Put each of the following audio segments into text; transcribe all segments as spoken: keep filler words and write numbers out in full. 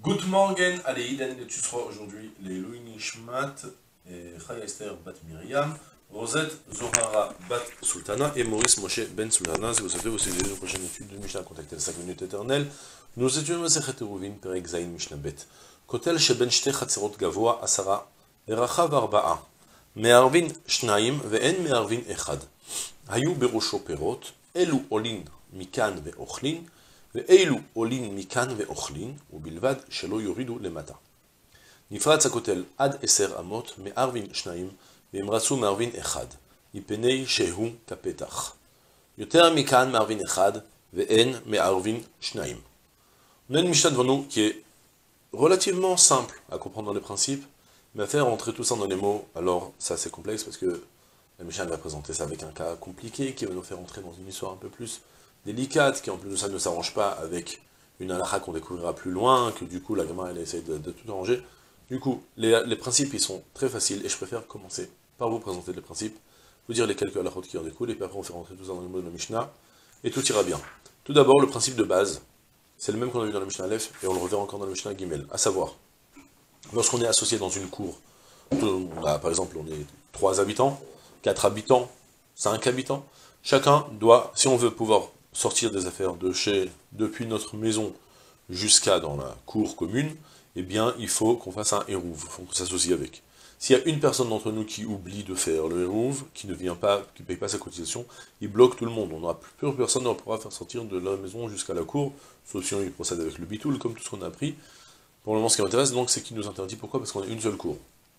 Good morning, allez, Ilan et tu seras aujourd'hui les Louis Nishmat et Chaya Esther Bat Miriam, Rosette Zohara Bat Sultana et Maurice Moshe Ben Sultana. Si vous souhaitez vous suivez une prochaine étude de Mishnah, contactez les cinq minutes éternelles. Nous étudions Masechet Eruvin, Perek Zayin Mishnah Bet. Kotel Sheben Shte Chatzerot Gavoa Asara, Erachav Arba'a, Me'arvin Shnaim ve'en Me'arvin Echad. Hayu Berosho Perot, Elu Olin Mikan ve'ochlin, ואילו עולים מכאן ואוכלים, ובלבד שלא יורידו למטה. נפרץ הכותל עד עשר אמות, מערבין שניים, והם רצו מערבין אחד, מפני שהוא כפתח. יותר מכאן מערבין אחד, ואין מערבין שניים. On a une Mishnah devant nous qui est relativement simple à comprendre dans les principes, mais à faire rentrer tout ça dans les mots, alors ça c'est complexe parce que la Mishnah va présenter ça avec un cas compliqué qui va nous faire entrer dans une histoire un peu plus délicate, qui en plus de ça ne s'arrange pas avec une halakha qu'on découvrira plus loin, que du coup la Gemara elle essaie de, de tout arranger. Du coup, les, les principes ils sont très faciles, et je préfère commencer par vous présenter les principes, vous dire les quelques halakhot qui en découlent, et puis après on fait rentrer tout ça dans les mots de la Mishnah, et tout ira bien. Tout d'abord, le principe de base, c'est le même qu'on a vu dans la Mishnah Aleph, et on le reverra encore dans la Mishnah Gimel, à savoir, lorsqu'on est associé dans une cour, on a, par exemple on est trois habitants, quatre habitants, cinq habitants, chacun doit, si on veut pouvoir sortir des affaires de chez, depuis notre maison jusqu'à dans la cour commune, eh bien, il faut qu'on fasse un hérouv, il faut qu'on s'associe avec. S'il y a une personne d'entre nous qui oublie de faire le hérouv, qui ne vient pas, qui ne paye pas sa cotisation, il bloque tout le monde. On n'aura plus personne ne pourra faire sortir de la maison jusqu'à la cour, sauf si on y procède avec le bitoul, comme tout ce qu'on a appris. Pour le moment, ce qui m'intéresse, donc, c'est qu'il nous interdit. Pourquoi? Parce qu'on a une seule cour.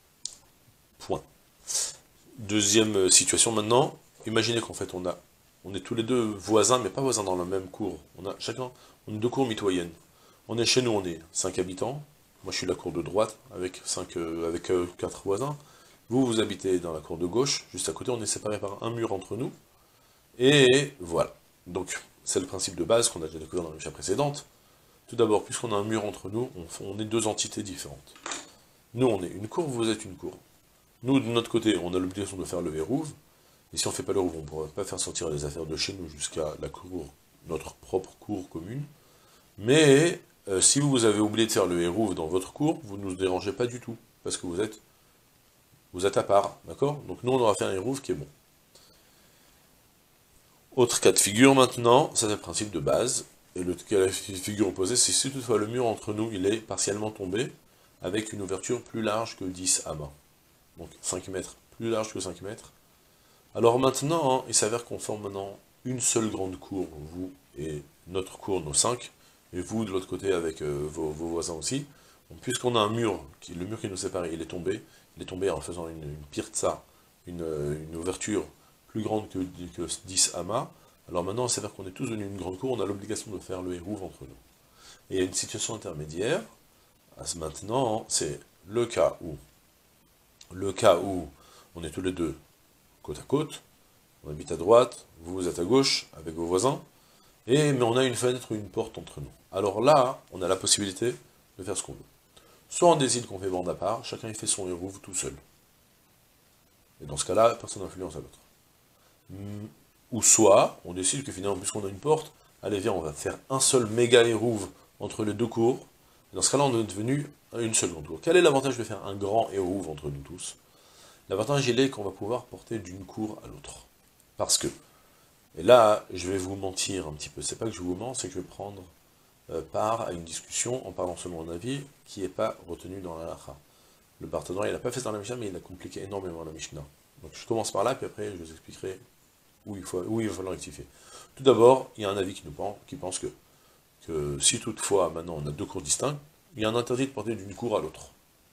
Point. Deuxième situation maintenant, imaginez qu'en fait, on a On est tous les deux voisins, mais pas voisins dans la même cour. On a chacun, on a deux cours mitoyennes. On est chez nous, on est cinq habitants. Moi, je suis la cour de droite avec cinq, euh, avec euh, quatre voisins. Vous, vous habitez dans la cour de gauche. Juste à côté, on est séparés par un mur entre nous. Et voilà. Donc, c'est le principe de base qu'on a déjà découvert dans la Mishnah précédente. Tout d'abord, puisqu'on a un mur entre nous, on, on est deux entités différentes. Nous, on est une cour, vous êtes une cour. Nous, de notre côté, on a l'obligation de faire le verrouve. Et si on ne fait pas le rouvre, on ne pourra pas faire sortir les affaires de chez nous jusqu'à la cour, notre propre cour commune. Mais euh, si vous avez oublié de faire le hérouve dans votre cour, vous ne nous dérangez pas du tout, parce que vous êtes, vous êtes à part, d'accord? Donc nous, on aura fait un hérouve qui est bon. Autre cas de figure maintenant, ça c'est le principe de base. Et le cas de figure opposé, c'est si toutefois le mur entre nous, il est partiellement tombé, avec une ouverture plus large que dix amas. Donc cinq mètres, plus large que cinq mètres. Alors maintenant, hein, il s'avère qu'on forme maintenant une seule grande cour, vous et notre cour, nos cinq, et vous de l'autre côté avec euh, vos, vos voisins aussi. Puisqu'on a un mur, qui, le mur qui nous sépare, il est tombé, il est tombé en faisant une, une pirtsa, une, une ouverture plus grande que, que dix amas. Alors maintenant, il s'avère qu'on est tous venus une grande cour, on a l'obligation de faire le hérouv entre nous. Et il y a une situation intermédiaire, à ce maintenant, c'est le cas où, le cas où on est tous les deux côte à côte, on habite à droite, vous, vous êtes à gauche, avec vos voisins, et, mais on a une fenêtre ou une porte entre nous. Alors là, on a la possibilité de faire ce qu'on veut. Soit on décide qu'on fait bande à part, chacun il fait son hérouve tout seul. Et dans ce cas-là, personne n'influence à l'autre. Ou soit, on décide que finalement, puisqu'on a une porte, allez viens, on va faire un seul méga hérouve entre les deux cours, et dans ce cas-là, on est devenu une seule grande cour. Quel est l'avantage de faire un grand hérouve entre nous tous? L'avantage, il est qu'on va pouvoir porter d'une cour à l'autre. Parce que, et là, je vais vous mentir un petit peu, c'est pas que je vous mens, c'est que je vais prendre euh, part à une discussion, en parlant selon mon avis, qui n'est pas retenu dans la halakha. Le partenaire, il n'a pas fait dans la Mishnah, mais il a compliqué énormément la Mishnah. Donc je commence par là, puis après, je vous expliquerai où il, faut, où il va falloir rectifier. Tout d'abord, il y a un avis qui, nous pense, qui pense que, que si toutefois, maintenant, on a deux cours distincts, il y a un interdit de porter d'une cour à l'autre.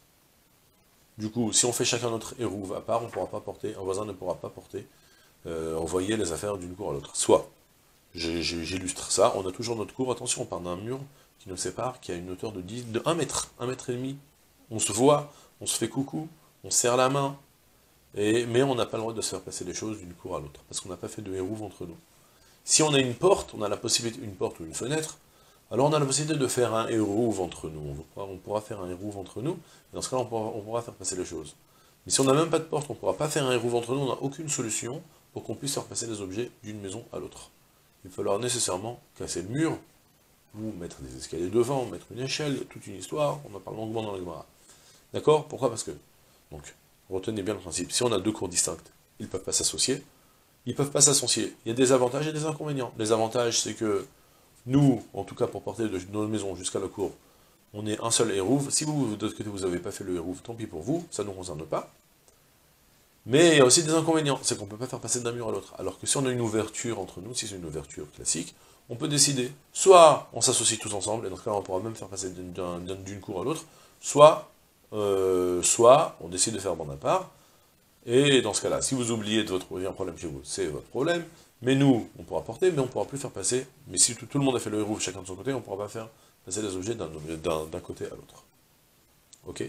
Du coup, si on fait chacun notre hérouve à part, on ne pourra pas porter, un voisin ne pourra pas porter, euh, envoyer les affaires d'une cour à l'autre. Soit, j'illustre ça, on a toujours notre cour, attention, on part d'un mur qui nous sépare, qui a une hauteur de, dix, de un mètre, un mètre et demi. On se voit, on se fait coucou, on se serre la main, et, mais on n'a pas le droit de se faire passer les choses d'une cour à l'autre, parce qu'on n'a pas fait de hérouve entre nous. Si on a une porte, on a la possibilité, une porte ou une fenêtre, alors on a la possibilité de faire un hérouve entre nous, on pourra, on pourra faire un hérouve entre nous, et dans ce cas-là on pourra, on pourra faire passer les choses. Mais si on n'a même pas de porte, on ne pourra pas faire un hérouve entre nous, on n'a aucune solution pour qu'on puisse faire passer les objets d'une maison à l'autre. Il va falloir nécessairement casser le mur, ou mettre des escaliers devant, mettre une échelle, il y a toute une histoire, on en parle longuement dans la Gemara. D'accord? Pourquoi? Parce que, donc, retenez bien le principe, si on a deux cours distincts, ils ne peuvent pas s'associer, ils ne peuvent pas s'associer. Il y a des avantages et des inconvénients. Les avantages, c'est que nous, en tout cas pour porter de nos maisons jusqu'à la cour, on est un seul hérouve. Si vous, de l'autre côté, vous n'avez pas fait le hérouve, tant pis pour vous, ça ne nous concerne pas. Mais il y a aussi des inconvénients, c'est qu'on ne peut pas faire passer d'un mur à l'autre. Alors que si on a une ouverture entre nous, si c'est une ouverture classique, on peut décider. Soit on s'associe tous ensemble, et dans ce cas on pourra même faire passer d'une cour à l'autre, soit, euh, soit on décide de faire bande à part, et dans ce cas-là, si vous oubliez de votre il y a un problème chez vous, c'est votre problème, mais nous, on pourra porter, mais on ne pourra plus faire passer, mais si tout, tout le monde a fait le hérouve chacun de son côté, on ne pourra pas faire passer les objets d'un côté à l'autre. Ok?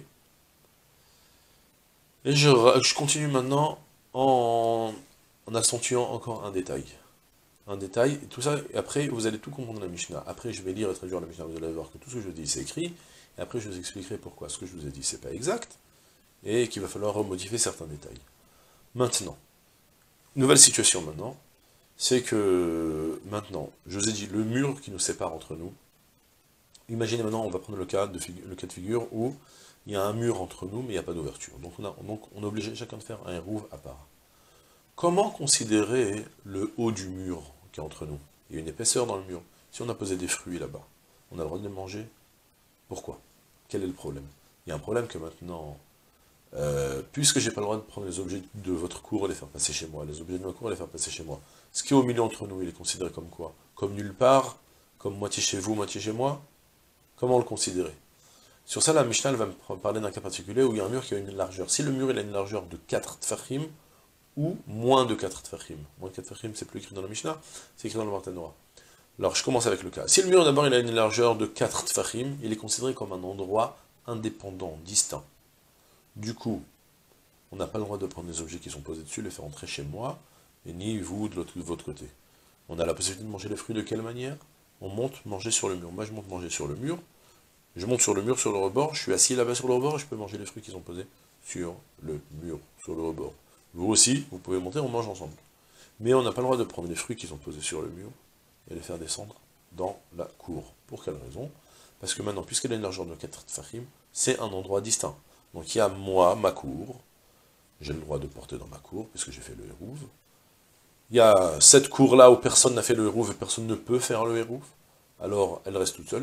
Et je, je continue maintenant en, en accentuant encore un détail. Un détail, et tout ça, et après vous allez tout comprendre dans la Mishnah. Après je vais lire et traduire la Mishnah, vous allez voir que tout ce que je dis c'est écrit, et après je vous expliquerai pourquoi ce que je vous ai dit c'est pas exact, et qu'il va falloir remodifier certains détails. Maintenant, nouvelle situation maintenant, c'est que maintenant, je vous ai dit, le mur qui nous sépare entre nous, imaginez maintenant, on va prendre le cas de, le cas de figure où il y a un mur entre nous, mais il n'y a pas d'ouverture. Donc on, a, donc on est obligé chacun de faire un hérouve à part. Comment considérer le haut du mur qui est entre nous? Il y a une épaisseur dans le mur. Si on a posé des fruits là-bas, on a le droit de les manger? Pourquoi? Quel est le problème? Il y a un problème que maintenant, euh, puisque j'ai pas le droit de prendre les objets de votre cour et les faire passer chez moi, les objets de ma cour et les faire passer chez moi, ce qui est au milieu entre nous, il est considéré comme quoi? Comme nulle part? Comme moitié chez vous, moitié chez moi? Comment le considérer? Sur ça, la Mishnah va me parler d'un cas particulier où il y a un mur qui a une largeur. Si le mur il a une largeur de quatre tfachim, ou moins de quatre tfachim. Moins de quatre tfachim, c'est plus écrit dans la Mishnah, c'est écrit dans le Barthénora. Alors, je commence avec le cas. Si le mur, d'abord, il a une largeur de quatre tfachim, il est considéré comme un endroit indépendant, distinct. Du coup, on n'a pas le droit de prendre les objets qui sont posés dessus, les faire entrer chez moi, et ni vous de, de votre côté. On a la possibilité de manger les fruits de quelle manière? On monte manger sur le mur. Moi, je monte manger sur le mur. Je monte sur le mur, sur le rebord, je suis assis là-bas sur le rebord, et je peux manger les fruits qui sont posés sur le mur, sur le rebord. Vous aussi, vous pouvez monter, on mange ensemble. Mais on n'a pas le droit de prendre les fruits qui sont posés sur le mur et les faire descendre dans la cour. Pour quelle raison? Parce que maintenant, puisqu'elle a une largeur de quatre tfachim, c'est un endroit distinct. Donc il y a moi, ma cour, j'ai le droit de porter dans ma cour, puisque j'ai fait le hérouve. Il y a cette cour-là où personne n'a fait le hérouve et personne ne peut faire le hérouve, alors elle reste toute seule.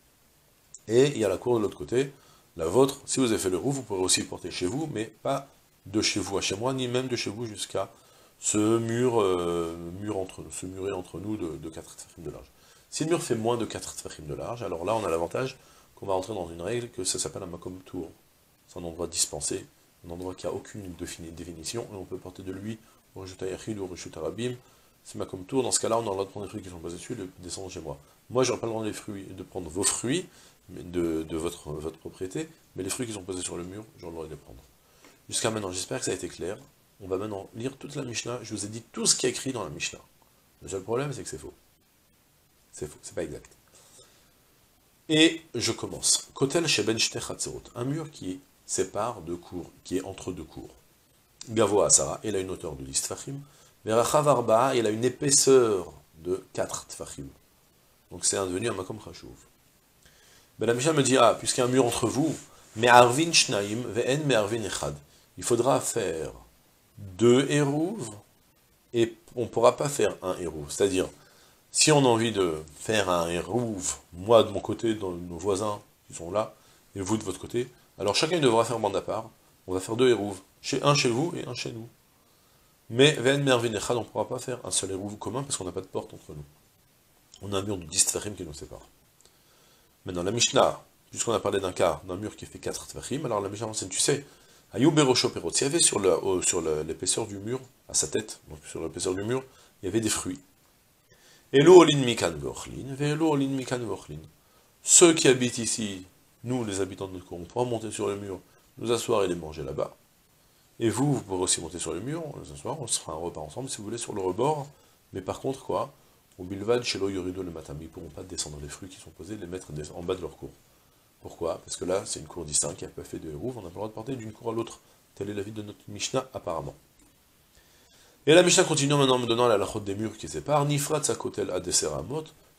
Et il y a la cour de l'autre côté, la vôtre, si vous avez fait le hérouve, vous pourrez aussi le porter chez vous, mais pas de chez vous à chez moi, ni même de chez vous jusqu'à ce mur, euh, mur entre, ce muret entre nous de, de quatre tfachim de large. Si le mur fait moins de quatre tfachim de large, alors là on a l'avantage qu'on va rentrer dans une règle que ça s'appelle un makom tour. C'est un endroit dispensé, un endroit qui n'a aucune définition, et on peut porter de lui au reshut hayachid ou au reshut harabim. C'est makom tour, dans ce cas-là on a le droit de prendre les fruits qui sont posés dessus et de descendre chez moi. Moi j'aurais pas le droit de, fruits, de prendre vos fruits, de, de votre, votre propriété, mais les fruits qui sont posés sur le mur, j'aurais le droit de les prendre. Jusqu'à maintenant, j'espère que ça a été clair. On va maintenant lire toute la Mishnah. Je vous ai dit tout ce qui est écrit dans la Mishnah. Le seul problème, c'est que c'est faux. C'est faux, c'est pas exact. Et je commence. Kotel sheben shte chatzerot. Un mur qui sépare deux cours, qui est entre deux cours. Gavoa Asara, il a une hauteur de dix tfachim. Verachav arba'a, il a une épaisseur de quatre tfachim. Donc c'est devenu un makom chashuv. Ben la Mishnah me dit, ah, puisqu'il y a un mur entre vous, mais arvin shnaim ve'en me arvin echad. Il faudra faire deux hérouves, et on ne pourra pas faire un hérouve. C'est-à-dire, si on a envie de faire un hérouve, moi de mon côté, dans nos voisins qui sont là, et vous de votre côté, alors chacun devra faire bande à part, on va faire deux hérouves, chez, un chez vous et un chez nous. Mais ve'en me arvin echad, on ne pourra pas faire un seul hérouve commun, parce qu'on n'a pas de porte entre nous. On a un mur de dix tfachim qui nous sépare. Maintenant, la Mishnah, puisqu'on a parlé d'un cas, d'un mur qui fait quatre tfachim, alors la Mishnah enseigne, tu sais, Ayou Berosho Perot, s'il y avait sur l'épaisseur du mur, à sa tête, donc sur l'épaisseur du mur, il y avait des fruits. Elo olin mikan veochlin, ve'elo olin mikan veochlin. Ceux qui habitent ici, nous les habitants de notre cour, on pourra monter sur le mur, nous asseoir et les manger là-bas. Et vous, vous pourrez aussi monter sur le mur, nous asseoir, on se fera un repas ensemble si vous voulez sur le rebord. Mais par contre, quoi? Au bilvad, chez l'oyorido le matam, ils ne pourront pas descendre les fruits qui sont posés, les mettre en bas de leur cour. Pourquoi? Parce que là, c'est une cour distincte qui n'a pas fait de hérouve, on n'a pas le droit de porter d'une cour à l'autre. Tel est l'avis de notre Mishnah, apparemment. Et la Mishnah continue maintenant en me donnant la lachot des murs qui séparent. Nifrat sakotel adeseramot,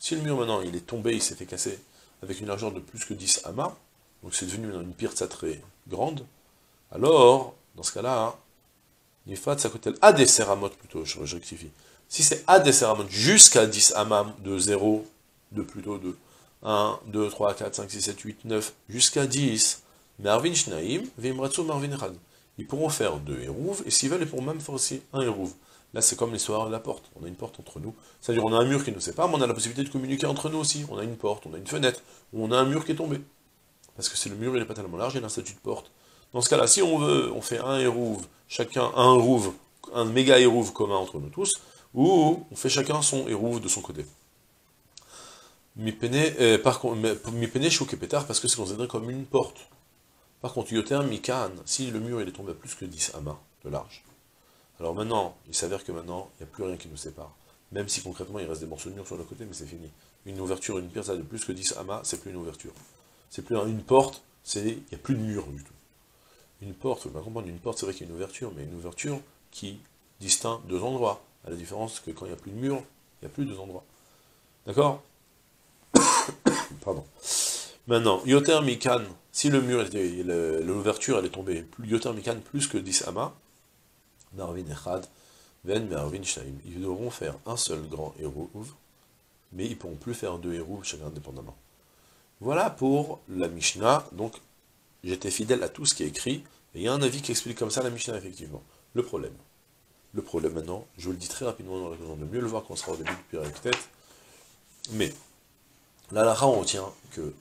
Si le mur maintenant il est tombé, il s'est fait casser avec une largeur de plus que dix amas, donc c'est devenu maintenant une pirza très grande, alors, dans ce cas-là, Nifat Sakotel A des Seramot plutôt, je, je rectifie. Si c'est A des Seramot jusqu'à dix amas de zéro, de plutôt de un, deux, trois, quatre, cinq, six, sept, huit, neuf, jusqu'à dix, Mervin Shnaim, Vimratsu Marvin Echad. Ils pourront faire deux hérouves, et s'ils veulent, ils pourront même faire aussi un hérouve. Là, c'est comme l'histoire de la porte. On a une porte entre nous. C'est-à-dire, on a un mur qui nous sépare, mais on a la possibilité de communiquer entre nous aussi. On a une porte, on a une fenêtre, ou on a un mur qui est tombé. Parce que c'est le mur, il n'est pas tellement large, il y a un statut de porte. Dans ce cas-là, si on veut, on fait un hérouve, chacun un hérouve, un méga hérouve commun entre nous tous, ou on fait chacun son hérouve de son côté. Mipene, euh, par contre, Mipene chouk et pétard, parce que c'est considéré comme une porte. Par contre, Yoter Mikan, si le mur il est tombé à plus que dix amas de large, alors maintenant, il s'avère que maintenant, il n'y a plus rien qui nous sépare. Même si concrètement, il reste des morceaux de mur sur le côté, mais c'est fini. Une ouverture, une pierre, ça de plus que dix amas, c'est plus une ouverture. C'est plus une porte, c'est il n'y a plus de mur du tout. Une porte, il faut bien comprendre, une porte, c'est vrai qu'il y a une ouverture, mais une ouverture qui distingue deux endroits, à la différence que quand il n'y a plus de mur, il n'y a plus deux endroits. D'accord? Pardon. Maintenant, Yoter Mikan, si le mur, l'ouverture, elle est tombée, Yoter Mikan plus que dix amas, Marvin Echad, Ven Marvin Shnaim, ils devront faire un seul grand hérouve, mais ils ne pourront plus faire deux hérouves chacun indépendamment. Voilà pour la Mishnah, donc j'étais fidèle à tout ce qui est écrit, et il y a un avis qui explique comme ça la Mishnah, effectivement. Le problème. Le problème maintenant, je vous le dis très rapidement dans la raison de mieux le voir quand on sera au début du Pirkei Tov, mais, là, là, on retient que,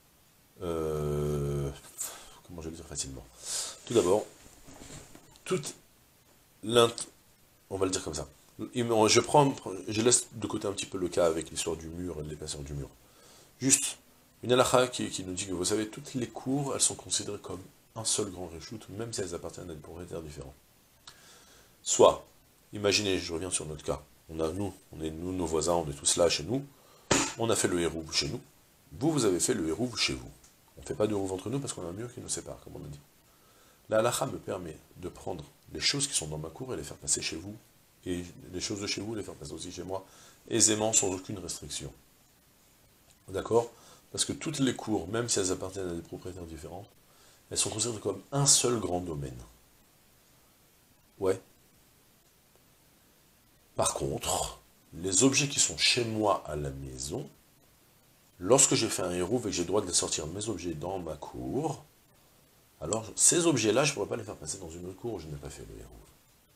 euh, comment je vais le dire facilement, tout d'abord, toute l'int, on va le dire comme ça, je prends, je laisse de côté un petit peu le cas avec l'histoire du mur et de l'épaisseur du mur, juste, une halakha qui, qui nous dit que, vous savez, toutes les cours, elles sont considérées comme un seul grand reshoot, même si elles appartiennent à des propriétaires différents. Soit, imaginez, je reviens sur notre cas, on a nous, on est nous, nos voisins, on est tous là chez nous, on a fait le hérouve chez nous, vous, vous avez fait le hérouve chez vous. On ne fait pas de hérouve entre nous parce qu'on a un mur qui nous sépare, comme on a dit. La halakha me permet de prendre les choses qui sont dans ma cour et les faire passer chez vous, et les choses de chez vous, les faire passer aussi chez moi, aisément, sans aucune restriction. D'accord? Parce que toutes les cours, même si elles appartiennent à des propriétaires différents, elles sont considérées comme un seul grand domaine. Ouais. Par contre, les objets qui sont chez moi à la maison, lorsque j'ai fait un hérouve et que j'ai le droit de sortir mes objets dans ma cour, alors ces objets-là, je ne pourrais pas les faire passer dans une autre cour où je n'ai pas fait le hérouve.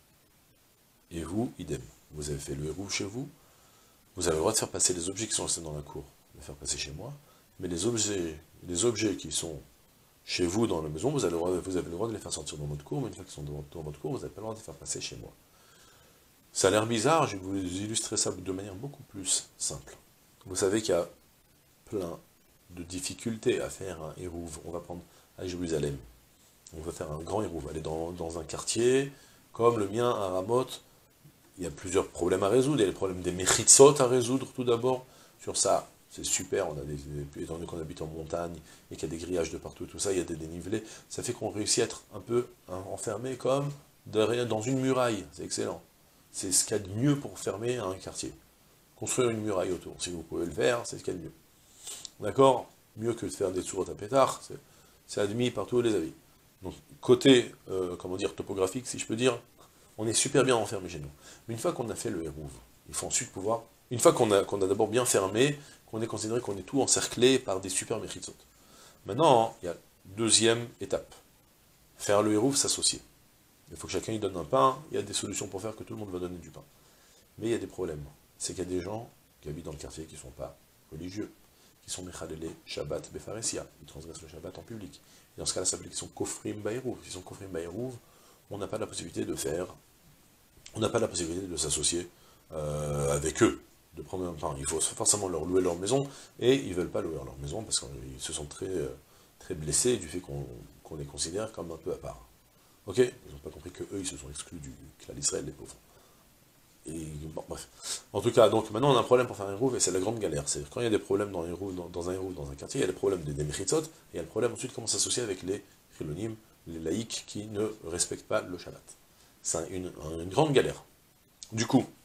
Et vous, idem. Vous avez fait le hérouve chez vous, vous avez le droit de faire passer les objets qui sont restés dans la cour, de les faire passer chez moi, mais les objets, les objets qui sont chez vous dans la maison, vous avez, le droit, vous avez le droit de les faire sortir dans votre cour, mais une fois qu'ils sont dans, dans votre cour, vous n'avez pas le droit de les faire passer chez moi. Ça a l'air bizarre, je vais vous illustrer ça de manière beaucoup plus simple. Vous savez qu'il y a plein de difficultés à faire un hérouve. On va prendre à Jérusalem. On va faire un grand hérouve. Aller dans, dans un quartier, comme le mien à Ramoth, il y a plusieurs problèmes à résoudre. Il y a le problème des mechitzot à résoudre tout d'abord. Sur ça, c'est super, on a des, étant donné qu'on habite en montagne, et qu'il y a des grillages de partout, tout ça, il y a des dénivelés, ça fait qu'on réussit à être un peu hein, enfermé comme derrière, dans une muraille. C'est excellent. C'est ce qu'il y a de mieux pour fermer un quartier. Construire une muraille autour. Si vous pouvez le faire, c'est ce qu'il y a de mieux. D'accord? Mieux que de faire des sourates à pétard, c'est admis par tous les avis. Donc, côté, euh, comment dire, topographique, si je peux dire, on est super bien enfermé chez nous. Mais une fois qu'on a fait le hérouve, il faut ensuite pouvoir, une fois qu'on a, qu'on a d'abord bien fermé, qu'on est considéré qu'on est tout encerclé par des super mechitzot. Maintenant, il y a deuxième étape. Faire le hérouve, s'associer. Il faut que chacun y donne un pain, il y a des solutions pour faire que tout le monde va donner du pain. Mais il y a des problèmes. C'est qu'il y a des gens qui habitent dans le quartier qui ne sont pas religieux, qui sont mechalélé Shabbat befaresia, ils transgressent le Shabbat en public. Et dans ce cas-là, ça veut dire qu'ils sont kofrim baïrouv. S'ils sont kofrim baïrouv, on n'a pas la possibilité de faire, on n'a pas la possibilité de s'associer euh, avec eux, de prendre un pain. Il faut forcément leur louer leur maison, et ils ne veulent pas louer leur maison parce qu'ils se sentent très, très blessés du fait qu'on qu'on les considère comme un peu à part. Ok? Ils n'ont pas compris qu'eux, ils se sont exclus du clan d'Israël, les pauvres. Et, bon, bref. En tout cas, donc maintenant on a un problème pour faire un hérouve, et c'est la grande galère. C'est quand il y a des problèmes dans, hérouve, dans, dans un hérouve, dans un quartier, il y a des problèmes des, des mechitzot, et il y a le problème ensuite comment s'associer avec les chilonim, les laïcs qui ne respectent pas le Shabbat. C'est une, une grande galère. Du coup,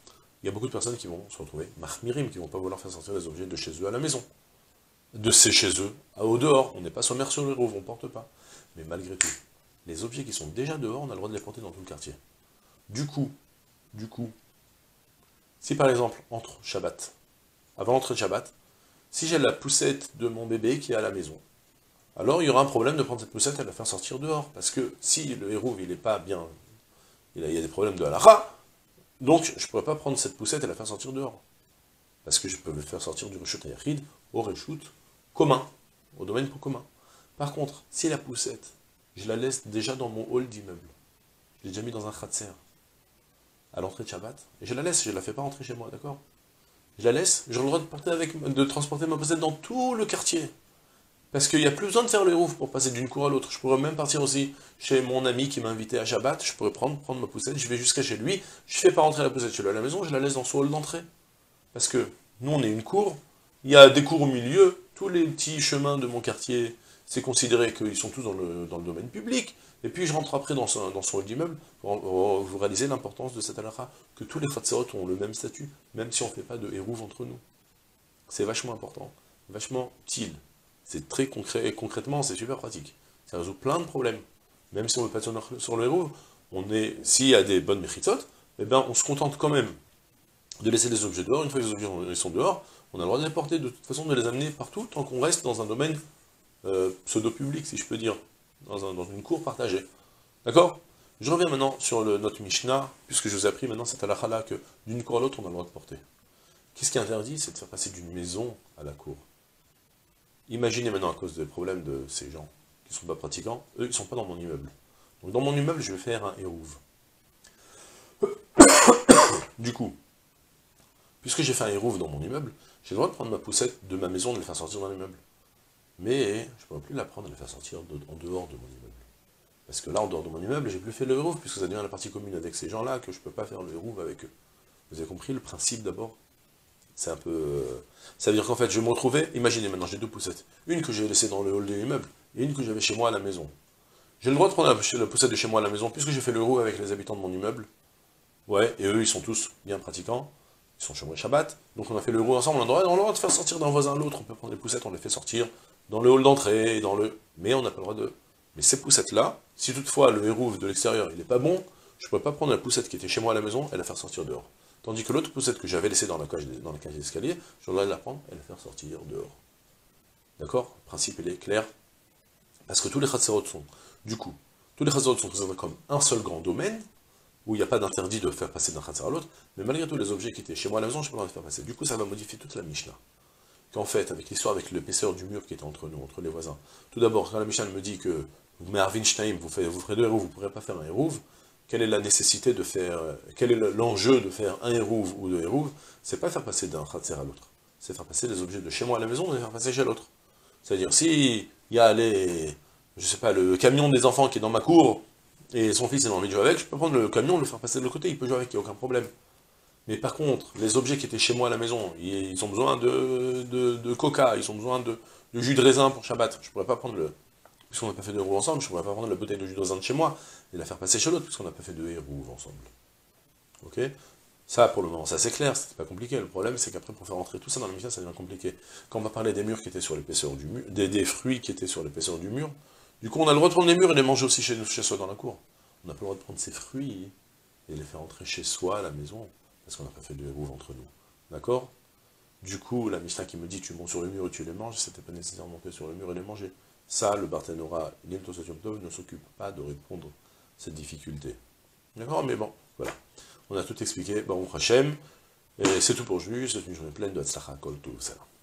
il y a beaucoup de personnes qui vont se retrouver mahmirim, qui vont pas vouloir faire sortir les objets de chez eux à la maison. De c'est chez eux, au dehors, on n'est pas sommaire sur les rouves, on ne porte pas. Mais malgré tout, les objets qui sont déjà dehors, on a le droit de les porter dans tout le quartier. Du coup, du coup, si par exemple, entre Shabbat, avant l'entrée de Shabbat, si j'ai la poussette de mon bébé qui est à la maison, alors il y aura un problème de prendre cette poussette et de la faire sortir dehors. Parce que si le hérouve, il n'est pas bien, il, a, il y a des problèmes de halakha, donc je ne pourrais pas prendre cette poussette et la faire sortir dehors. Parce que je peux le faire sortir du reshut hayachid au reshut commun, au domaine pour commun. Par contre, si la poussette, je la laisse déjà dans mon hall d'immeuble, je l'ai déjà mis dans un khatser, à l'entrée de Shabbat, et je la laisse, je ne la fais pas rentrer chez moi, d'accord? Je la laisse, j'ai le droit de, porter avec, de transporter ma poussette dans tout le quartier. Parce qu'il n'y a plus besoin de faire le hérouf pour passer d'une cour à l'autre. Je pourrais même partir aussi chez mon ami qui m'a invité à Shabbat, je pourrais prendre, prendre ma poussette, je vais jusqu'à chez lui, je ne fais pas rentrer la poussette chez lui à la maison, je la laisse dans son hall d'entrée. Parce que nous, on est une cour, il y a des cours au milieu, tous les petits chemins de mon quartier, c'est considéré qu'ils sont tous dans le, dans le domaine public, et puis je rentre après dans son, dans son hall d'immeuble, pour, pour vous réaliser l'importance de cette halakha, que tous les khatserot ont le même statut, même si on ne fait pas de hérouv entre nous. C'est vachement important, vachement utile. C'est très concret, et concrètement, c'est super pratique. Ça résout plein de problèmes. Même si on ne veut pas sur, sur le hérouv, on est, s'il y a des bonnes méchitzot, eh ben, on se contente quand même de laisser les objets dehors. Une fois que les objets sont dehors, on a le droit de les porter, de toute façon, de les amener partout, tant qu'on reste dans un domaine euh, pseudo-public, si je peux dire, dans, un, dans une cour partagée. D'accord? Je reviens maintenant sur le, notre Mishnah, puisque je vous ai appris maintenant cette halakha-là, que d'une cour à l'autre, on a le droit de porter. Qu'est-ce qui est interdit? C'est de faire passer d'une maison à la cour. Imaginez maintenant, à cause des problèmes de ces gens qui ne sont pas pratiquants, eux, ils ne sont pas dans mon immeuble. Donc dans mon immeuble, je vais faire un hérouv. Du coup, puisque j'ai fait un hérouv dans mon immeuble, j'ai le droit de prendre ma poussette de ma maison et de la faire sortir dans l'immeuble. Mais je ne pourrais plus la prendre et la faire sortir de, en dehors de mon immeuble. Parce que là, en dehors de mon immeuble, j'ai plus fait le hérouv, puisque ça devient la partie commune avec ces gens-là, que je ne peux pas faire le hérouv avec eux. Vous avez compris le principe d'abord? C'est un peu... Euh, ça veut dire qu'en fait, je vais me retrouver... Imaginez maintenant, j'ai deux poussettes. Une que j'ai laissée dans le hall de l'immeuble, et une que j'avais chez moi à la maison. J'ai le droit de prendre la, la poussette de chez moi à la maison, puisque j'ai fait le hérouv avec les habitants de mon immeuble. Ouais, et eux, ils sont tous bien pratiquants. Ils sont chez moi Shabbat. Donc on a fait le hérouv ensemble. On a le droit, on a le droit de faire sortir d'un voisin à l'autre. On peut prendre les poussettes, on les fait sortir dans le hall d'entrée, dans le... Mais on n'a pas le droit de... Mais ces poussettes-là, si toutefois le hérouv de l'extérieur, il n'est pas bon, je ne pourrais pas prendre la poussette qui était chez moi à la maison et la faire sortir dehors. Tandis que l'autre poussette que j'avais laissée dans la cage, dans la cage d'escalier, je dois la prendre et la faire sortir dehors. D'accord? Le principe, il est clair. Parce que tous les khatserot sont, du coup, tous les khatserot sont présentés comme un seul grand domaine, où il n'y a pas d'interdit de faire passer d'un khatser à l'autre, mais malgré tout, les objets qui étaient chez moi à la maison, je peux pas les faire passer. Du coup, ça va modifier toute la Mishnah. Qu'en fait, avec l'histoire, avec l'épaisseur du mur qui était entre nous, entre les voisins, tout d'abord, quand la Mishnah me dit que vous mettez Arvinstein, vous, vous ferez deux hérouv, vous ne pourrez pas faire un hérouv, quelle est la nécessité de faire, quel est l'enjeu de faire un hérouv ou deux hérouv? C'est pas faire passer d'un khatser à l'autre, c'est faire passer les objets de chez moi à la maison et les faire passer chez l'autre. C'est-à-dire, si il y a les, je sais pas, le camion des enfants qui est dans ma cour, et son fils a envie de jouer avec, je peux prendre le camion, le faire passer de l'autre côté, il peut jouer avec, il n'y a aucun problème. Mais par contre, les objets qui étaient chez moi à la maison, ils ont besoin de, de, de coca, ils ont besoin de, de jus de raisin pour Shabbat, je pourrais pas prendre le... Puisqu'on n'a pas fait de hérouv ensemble, je ne pourrais pas prendre la bouteille de jus de raisin de chez moi et la faire passer chez l'autre, puisqu'on n'a pas fait de hérouv ensemble. Ok? Ça, pour le moment, ça c'est clair, c'est pas compliqué. Le problème, c'est qu'après, pour faire rentrer tout ça dans la Mishnah, ça devient compliqué. Quand on va parler des murs qui étaient sur l'épaisseur du mur, des, des fruits qui étaient sur l'épaisseur du mur, du coup, on a le droit de prendre les murs et les manger aussi chez, chez soi dans la cour. On n'a pas le droit de prendre ces fruits et les faire rentrer chez soi à la maison, parce qu'on n'a pas fait de hérouv entre nous. D'accord? Du coup, la Mishnah qui me dit tu montes sur le mur et tu les manges, c'était pas nécessaire de monter sur le mur et les manger. Ça, le Barthénora, Nil Tosot Yom Tov ne s'occupe pas de répondre à cette difficulté. D'accord? Mais bon, voilà. On a tout expliqué. Baruch Hashem. Et c'est tout pour aujourd'hui. C'est une journée pleine de Hatzlacha Kol Tov.